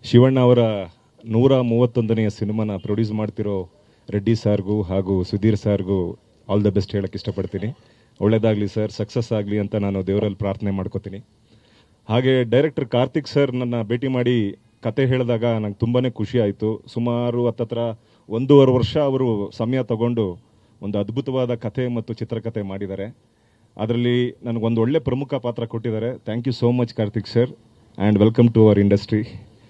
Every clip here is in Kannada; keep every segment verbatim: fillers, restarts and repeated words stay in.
ಶಿವಣ್ಣ ಅವರ ನೂರ ಮೂವತ್ತೊಂದನೆಯ ಸಿನಿಮಾನ ಪ್ರೊಡ್ಯೂಸ್ ಮಾಡ್ತಿರೋ ರೆಡ್ಡಿ ಸಾರ್ಗೂ ಹಾಗೂ ಸುಧೀರ್ ಸಾರ್ಗೂ ಆಲ್ ದ ಬೆಸ್ಟ್ ಹೇಳಕ್ಕೆ ಇಷ್ಟಪಡ್ತೀನಿ. ಒಳ್ಳೇದಾಗಲಿ ಸರ್, ಸಕ್ಸಸ್ ಆಗಲಿ ಅಂತ ನಾನು ದೇವರಲ್ಲಿ ಪ್ರಾರ್ಥನೆ ಮಾಡ್ಕೋತೀನಿ. ಹಾಗೆ ಡೈರೆಕ್ಟರ್ ಕಾರ್ತಿಕ್ ಸರ್ ನನ್ನ ಭೇಟಿ ಮಾಡಿ ಕತೆ ಹೇಳಿದಾಗ ನಂಗೆ ತುಂಬಾ ಖುಷಿ ಆಯಿತು. ಸುಮಾರು ಹತ್ತತ್ರ ಒಂದೂವರೆ ವರ್ಷ ಅವರು ಸಮಯ ತಗೊಂಡು ಒಂದು ಅದ್ಭುತವಾದ ಕತೆ ಮತ್ತು ಚಿತ್ರಕಥೆ ಮಾಡಿದ್ದಾರೆ. ಅದರಲ್ಲಿ ನನಗೊಂದು ಒಳ್ಳೆ ಪ್ರಮುಖ ಪಾತ್ರ ಕೊಟ್ಟಿದ್ದಾರೆ. Thank you so much Karthik sir and welcome to our industry.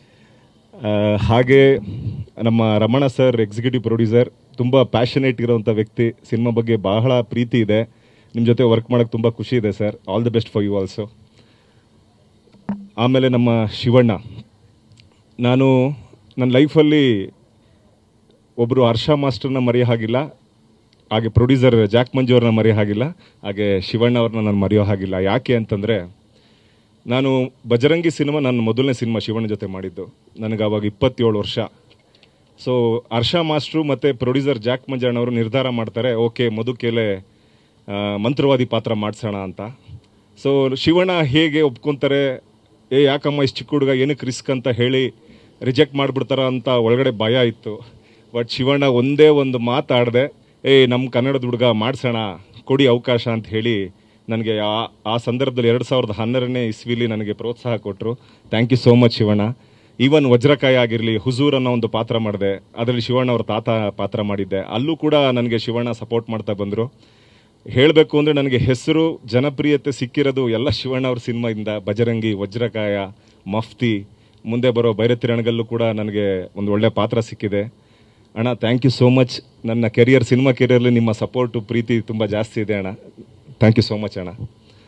ಹಾಗೆ ನಮ್ಮ ರಮಣ ಸರ್ ಎಕ್ಸಿಕ್ಯೂಟಿವ್ ಪ್ರೊಡ್ಯೂಸರ್, ತುಂಬ ಪ್ಯಾಷನೇಟ್ ಇರೋವಂಥ ವ್ಯಕ್ತಿ, ಸಿನಿಮಾ ಬಗ್ಗೆ ಬಹಳ ಪ್ರೀತಿ ಇದೆ. ನಿಮ್ಮ ಜೊತೆ ವರ್ಕ್ ಮಾಡೋಕ್ಕೆ ತುಂಬ ಖುಷಿ ಇದೆ sir. All the best for you also. ಆಮೇಲೆ ನಮ್ಮ ಶಿವಣ್ಣ, ನಾನು ನನ್ನ ಲೈಫಲ್ಲಿ ಒಬ್ಬರು ಹರ್ಷ ಮಾಸ್ಟರ್ನ ಮರೆಯೋ ಹಾಗಿಲ್ಲ, ಹಾಗೆ ಪ್ರೊಡ್ಯೂಸರ್ ಜಾಕ್ ಮಂಜು ಅವ್ರನ್ನ ಮರೆಯೋ ಹಾಗಿಲ್ಲ, ಹಾಗೆ ಶಿವಣ್ಣ ಅವ್ರನ್ನ ನಾನು ಮರೆಯೋ ಹಾಗಿಲ್ಲ. ಯಾಕೆ ಅಂತಂದರೆ, ನಾನು ಬಜರಂಗಿ ಸಿನಿಮಾ ನನ್ನ ಮೊದಲನೇ ಸಿನಿಮಾ ಶಿವಣ್ಣ ಜೊತೆ ಮಾಡಿದ್ದು. ನನಗೆ ಆವಾಗ ಇಪ್ಪತ್ತೇಳು ವರ್ಷ. ಸೊ ಹರ್ಷ ಮಾಸ್ಟ್ರು ಮತ್ತು ಪ್ರೊಡ್ಯೂಸರ್ ಜಾಕ್ ಮಂಜಣ್ಣವರು ನಿರ್ಧಾರ ಮಾಡ್ತಾರೆ, ಓಕೆ ಮಧುಕೇಲೆ ಮಂತ್ರವಾದಿ ಪಾತ್ರ ಮಾಡಿಸೋಣ ಅಂತ. ಸೊ ಶಿವಣ್ಣ ಹೇಗೆ ಒಪ್ಕೊತಾರೆ, ಏ ಯಾಕಮ್ಮ ಇಷ್ಟು ಚಿಕ್ಕ ಹುಡುಗ ಏನಕ್ಕೆ ರಿಸ್ಕ್ ಅಂತ ಹೇಳಿ ರಿಜೆಕ್ಟ್ ಮಾಡಿಬಿಡ್ತಾರ ಅಂತ ಒಳಗಡೆ ಭಯ ಇತ್ತು. ಬಟ್ ಶಿವಣ್ಣ ಒಂದೇ ಒಂದು ಮಾತಾಡದೆ, ಏ ನಮ್ಮ ಕನ್ನಡದ ಹುಡುಗ ಮಾಡಿಸೋಣ, ಕೊಡಿ ಅವಕಾಶ ಅಂತ ಹೇಳಿ ನನಗೆ ಆ ಆ ಸಂದರ್ಭದಲ್ಲಿ ಎರಡು ಸಾವಿರದ ಹನ್ನೆರಡನೇ ಇಸ್ವಿಲಿ ನನಗೆ ಪ್ರೋತ್ಸಾಹ ಕೊಟ್ಟರು. Thank you so much Shivanna. Even Vajrakaya ಆಗಿರಲಿ, ಹುಜೂರ್ ಅನ್ನೋ ಒಂದು ಪಾತ್ರ ಮಾಡಿದೆ, ಅದರಲ್ಲಿ ಶಿವಣ್ಣ ಅವ್ರ ತಾತ ಪಾತ್ರ ಮಾಡಿದ್ದೆ, ಅಲ್ಲೂ ಕೂಡ ನನಗೆ ಶಿವಣ್ಣ ಸಪೋರ್ಟ್ ಮಾಡ್ತಾ ಬಂದರು. ಹೇಳಬೇಕು ಅಂದರೆ ನನಗೆ ಹೆಸರು ಜನಪ್ರಿಯತೆ ಸಿಕ್ಕಿರೋದು ಎಲ್ಲ ಶಿವಣ್ಣ ಅವ್ರ ಸಿನಿಮಾದಿಂದ. ಬಜರಂಗಿ, ವಜ್ರಕಾಯ, ಮಫ್ತಿ, ಮುಂದೆ ಬರೋ ಭೈರತಿರಣಗಲ್ಲೂ ಕೂಡ ನನಗೆ ಒಂದು ಒಳ್ಳೆ ಪಾತ್ರ ಸಿಕ್ಕಿದೆ. ಅಣ್ಣ ಥ್ಯಾಂಕ್ ಯು ಸೋ ಮಚ್. ನನ್ನ ಕೆರಿಯರ್, ಸಿನಿಮಾ ಕೆರಿಯರ್ಲಿ ನಿಮ್ಮ ಸಪೋರ್ಟು ಪ್ರೀತಿ ತುಂಬ ಜಾಸ್ತಿ ಇದೆ ಅಣ್ಣ. ಥ್ಯಾಂಕ್ ಯು ಸೋ ಮಚ್ ಅಣ್ಣ.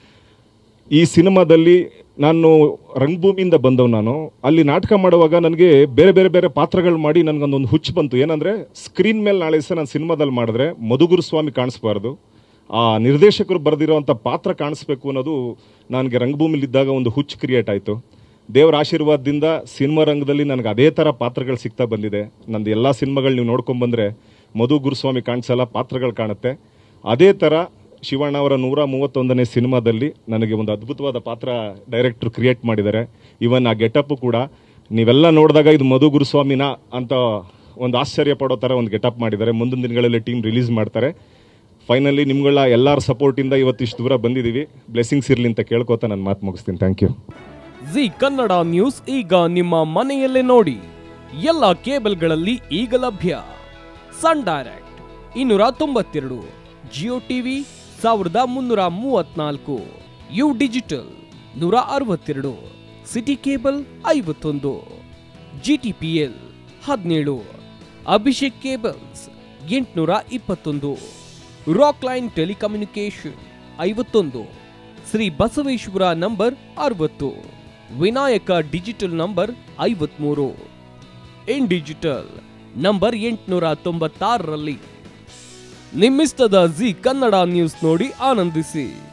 ಈ ಸಿನಿಮಾದಲ್ಲಿ ನಾನು ರಂಗಭೂಮಿಯಿಂದ ಬಂದವು. ನಾನು ಅಲ್ಲಿ ನಾಟಕ ಮಾಡುವಾಗ ನನಗೆ ಬೇರೆ ಬೇರೆ ಬೇರೆ ಪಾತ್ರಗಳು ಮಾಡಿ ನನಗೊಂದೊಂದು ಹುಚ್ಚು ಬಂತು. ಏನಂದರೆ, ಸ್ಕ್ರೀನ್ ಮೇಲೆ ನಾಳೆ ಸಹ ನಾನು ಸಿನಿಮಾದಲ್ಲಿ ಮಾಡಿದ್ರೆ ಮಧುಗುರುಸ್ವಾಮಿ ಕಾಣಿಸ್ಬಾರ್ದು, ಆ ನಿರ್ದೇಶಕರು ಬರೆದಿರೋವಂಥ ಪಾತ್ರ ಕಾಣಿಸ್ಬೇಕು ಅನ್ನೋದು ನನಗೆ ರಂಗಭೂಮಿಲಿದ್ದಾಗ ಒಂದು ಹುಚ್ಚು ಕ್ರಿಯೇಟ್ ಆಯಿತು. ದೇವರ ಆಶೀರ್ವಾದದಿಂದ ಸಿನಿಮಾ ರಂಗದಲ್ಲಿ ನನಗೆ ಅದೇ ಥರ ಪಾತ್ರಗಳು ಸಿಗ್ತಾ ಬಂದಿದೆ. ನಂದು ಎಲ್ಲ ಸಿನಿಮಾಗಳು ನೀವು ನೋಡ್ಕೊಂಡ್ಬಂದರೆ ಮಧು ಗುರುಸ್ವಾಮಿ ಕಾಣಿಸಲ್ಲ, ಪಾತ್ರಗಳು ಕಾಣುತ್ತೆ. ಅದೇ ಥರ ಶಿವಣ್ಣ ಅವರ ನೂರ ಮೂವತ್ತೊಂದನೇ ಸಿನಿಮಾದಲ್ಲಿ ನನಗೆ ಒಂದು ಅದ್ಭುತವಾದ ಪಾತ್ರ ಡೈರೆಕ್ಟ್ರು ಕ್ರಿಯೇಟ್ ಮಾಡಿದ್ದಾರೆ. ಇವನ್ ಆ ಗೆಟಪ್ಪು ಕೂಡ ನೀವೆಲ್ಲ ನೋಡಿದಾಗ ಇದು ಮಧು ಗುರುಸ್ವಾಮಿನ ಅಂತ ಒಂದು ಆಶ್ಚರ್ಯ ಪಡೋ ಥರ ಒಂದು ಗೆಟಪ್ ಮಾಡಿದ್ದಾರೆ. ಮುಂದಿನ ದಿನಗಳಲ್ಲಿ ಟೀಮ್ ರಿಲೀಸ್ ಮಾಡ್ತಾರೆ. ಫೈನಲಿ ನಿಮ್ಗಳ ಎಲ್ಲರ ಸಪೋರ್ಟಿಂದ ಇವತ್ತಿಷ್ಟು ದೂರ ಬಂದಿದ್ದೀವಿ. ಬ್ಲೆಸ್ಸಿಂಗ್ಸ್ ಇರಲಿ ಅಂತ ಕೇಳ್ಕೊತಾ ನನ್ನ ಮಾತು ಮುಗಿಸ್ತೀನಿ. Thank you. Zee Kannada news ಈಗ ನಿಮ್ಮ ಮನೆಯಲ್ಲೇ ನೋಡಿ. ಎಲ್ಲ ಕೇಬಲ್ಗಳಲ್ಲಿ ಈಗ ಲಭ್ಯ. ಸನ್ ಡೈರೆಕ್ಟ್ ಇನ್ನೂರ ತೊಂಬತ್ತೆರಡು, ಜಿಯೋ ಟಿವಿ ಸಾವಿರದ ಮುನ್ನೂರ ಮೂವತ್ನಾಲ್ಕು, ಯು ಡಿಜಿಟಲ್ ನೂರ ಅರವತ್ತೆರಡು, ಸಿಟಿ ಕೇಬಲ್ ಐವತ್ತೊಂದು, ಜಿ ಟಿ ಪಿ ಎಲ್ ಹದಿನೇಳು, ಅಭಿಷೇಕ್ ಕೇಬಲ್ಸ್ ಎಂಟುನೂರ ಇಪ್ಪತ್ತೊಂದು, ರಾಕ್ ಲೈನ್ ಟೆಲಿಕಮ್ಯುನಿಕೇಶನ್ ಐವತ್ತೊಂದು, ಶ್ರೀ ಬಸವೇಶ್ವರ ನಂಬರ್ ಅರವತ್ತು, ವಿನಾಯಕ ಡಿಜಿಟಲ್ ನಂಬರ್ ಐವತ್ಮೂರು, ಇನ್ ಡಿಜಿಟಲ್ ನಂಬರ್ ಎಂಟುನೂರ ತೊಂಬತ್ತಾರರಲ್ಲಿ. ನಿಮ್ಮಿಸ್ತದ ಜಿ ಕನ್ನಡ ನ್ಯೂಸ್ ನೋಡಿ ಆನಂದಿಸಿ.